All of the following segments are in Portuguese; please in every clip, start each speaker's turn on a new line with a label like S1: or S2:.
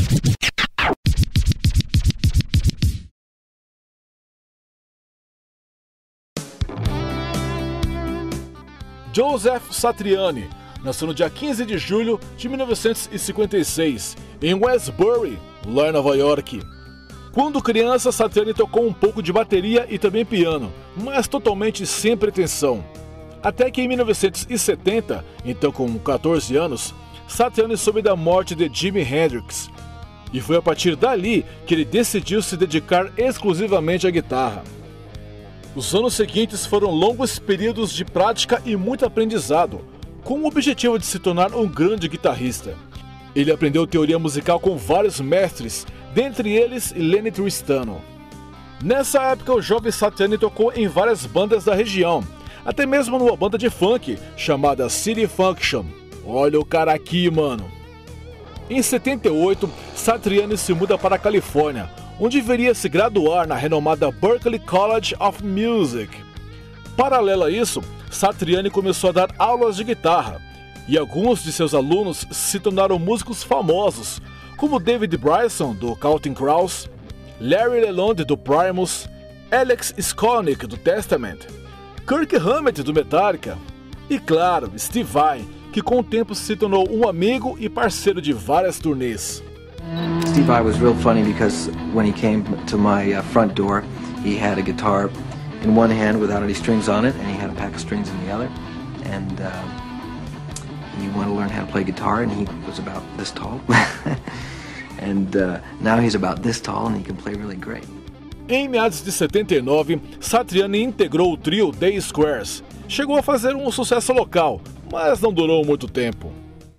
S1: Joseph Satriani nasceu no dia 15 de julho de 1956, em Westbury, lá em Nova York. Quando criança, Satriani tocou um pouco de bateria e também piano, mas totalmente sem pretensão. Até que em 1970, então com 14 anos, Satriani soube da morte de Jimi Hendrix. E foi a partir dali que ele decidiu se dedicar exclusivamente à guitarra. Os anos seguintes foram longos períodos de prática e muito aprendizado, com o objetivo de se tornar um grande guitarrista. Ele aprendeu teoria musical com vários mestres, dentre eles Lenny Tristano. Nessa época, o jovem Satriani tocou em várias bandas da região, até mesmo numa banda de funk chamada City Function. Olha o cara aqui, mano! Em 78, Satriani se muda para a Califórnia, onde viria se graduar na renomada Berklee College of Music. Paralelo a isso, Satriani começou a dar aulas de guitarra, e alguns de seus alunos se tornaram músicos famosos, como David Bryson, do Counting Crows, Larry LeLonde, do Primus, Alex Skolnick, do Testament, Kirk Hammett, do Metallica, e claro, Steve Vai, que com o tempo se tornou um amigo e parceiro de várias turnês.
S2: Steve Vai was real funny because when he came to my front door, he had a guitar in one hand without any strings on it, and he had a pack of strings in the other, and he wanted to learn how to play guitar, and he was about this tall, and now he's about this tall, and he can play really great.
S1: Em meados de 79, Satriani integrou o trio The Squares. Chegou a fazer um sucesso local, mas não durou muito tempo.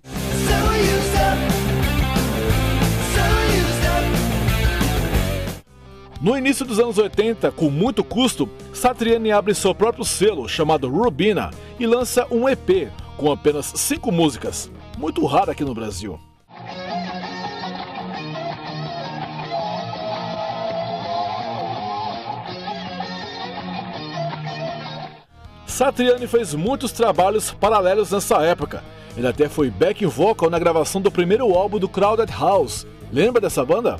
S1: No início dos anos 80, com muito custo, Satriani abre seu próprio selo, chamado Rubina, e lança um EP, com apenas 5 músicas, muito raro aqui no Brasil. Satriani fez muitos trabalhos paralelos nessa época. Ele até foi backing vocal na gravação do primeiro álbum do Crowded House. Lembra dessa banda?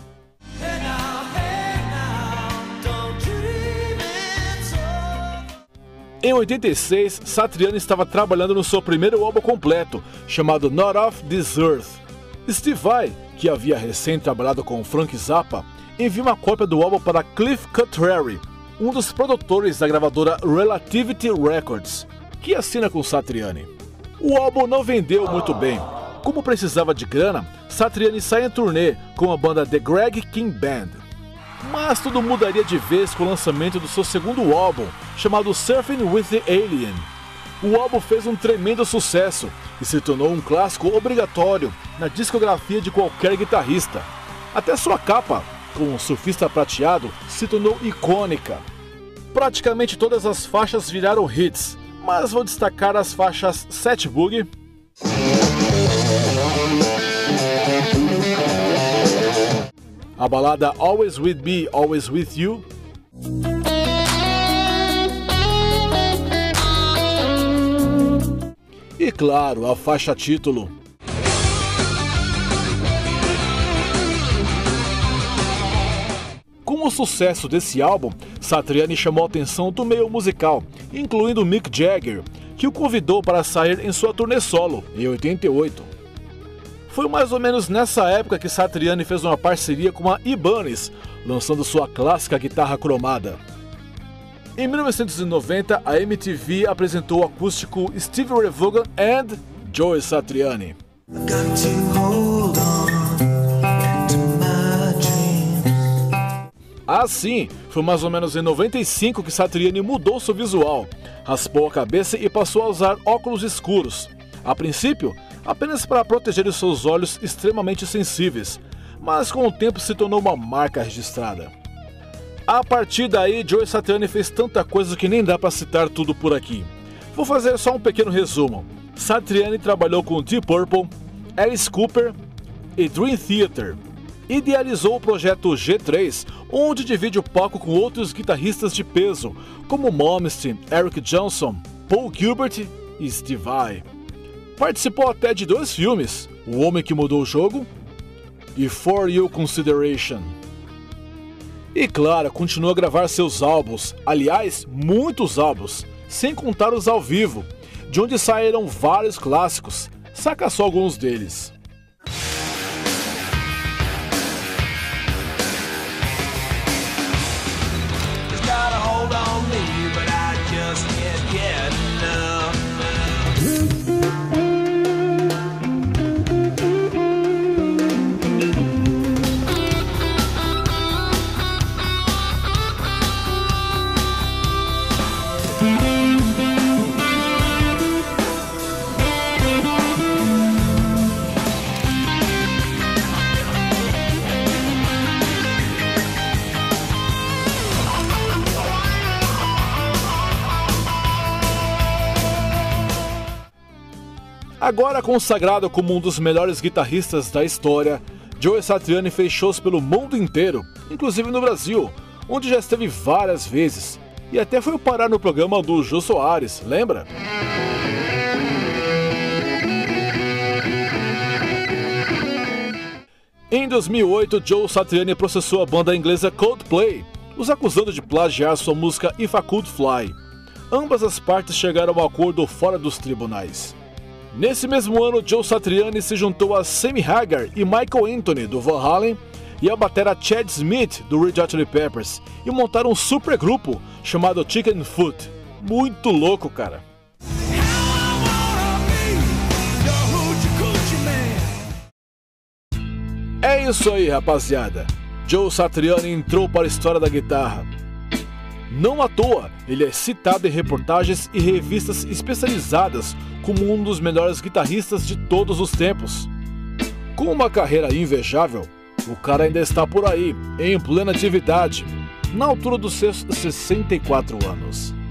S1: Em 86, Satriani estava trabalhando no seu primeiro álbum completo, chamado Not Of This Earth. Steve Vai, que havia recém trabalhado com Frank Zappa, enviou uma cópia do álbum para Cliff Cutlery, um dos produtores da gravadora Relativity Records, que assina com Satriani. O álbum não vendeu muito bem. Como precisava de grana, Satriani sai em turnê com a banda The Greg King Band. Mas tudo mudaria de vez com o lançamento do seu segundo álbum, chamado Surfing with the Alien. O álbum fez um tremendo sucesso e se tornou um clássico obrigatório na discografia de qualquer guitarrista. Até sua capa, com um surfista prateado, se tornou icônica. Praticamente todas as faixas viraram hits, mas vou destacar as faixas Set Boogie, a balada Always With Me, Always With You, e claro, a faixa título. Com o sucesso desse álbum, Satriani chamou a atenção do meio musical, incluindo Mick Jagger, que o convidou para sair em sua turnê solo, em 88. Foi mais ou menos nessa época que Satriani fez uma parceria com a Ibanez, lançando sua clássica guitarra cromada. Em 1990, a MTV apresentou o acústico Stevie Ray Vaughan and Joe Satriani. Assim, foi mais ou menos em 95 que Satriani mudou seu visual, raspou a cabeça e passou a usar óculos escuros. A princípio, apenas para proteger os seus olhos extremamente sensíveis, mas com o tempo se tornou uma marca registrada. A partir daí, Joe Satriani fez tanta coisa que nem dá para citar tudo por aqui. Vou fazer só um pequeno resumo. Satriani trabalhou com Deep Purple, Alice Cooper e Dream Theater. Idealizou o projeto G3, onde divide o palco com outros guitarristas de peso, como Malmsteen, Eric Johnson, Paul Gilbert e Steve Vai. Participou até de 2 filmes, O Homem que Mudou o Jogo e For You Consideration. E claro, continua a gravar seus álbuns, aliás, muitos álbuns, sem contar os ao vivo, de onde saíram vários clássicos, saca só alguns deles. Agora consagrado como um dos melhores guitarristas da história, Joe Satriani fez shows pelo mundo inteiro, inclusive no Brasil, onde já esteve várias vezes, e até foi parar no programa do Jô Soares, lembra? Em 2008, Joe Satriani processou a banda inglesa Coldplay, os acusando de plagiar sua música If I Could Fly. Ambas as partes chegaram a um acordo fora dos tribunais. Nesse mesmo ano, Joe Satriani se juntou a Sammy Hagar e Michael Anthony, do Van Halen, e a batera Chad Smith, do Red Hot Chili Peppers, e montaram um supergrupo chamado Chicken Foot. Muito louco, cara. É isso aí, rapaziada. Joe Satriani entrou para a história da guitarra. Não à toa, ele é citado em reportagens e revistas especializadas como um dos melhores guitarristas de todos os tempos. Com uma carreira invejável, o cara ainda está por aí, em plena atividade, na altura dos seus 64 anos.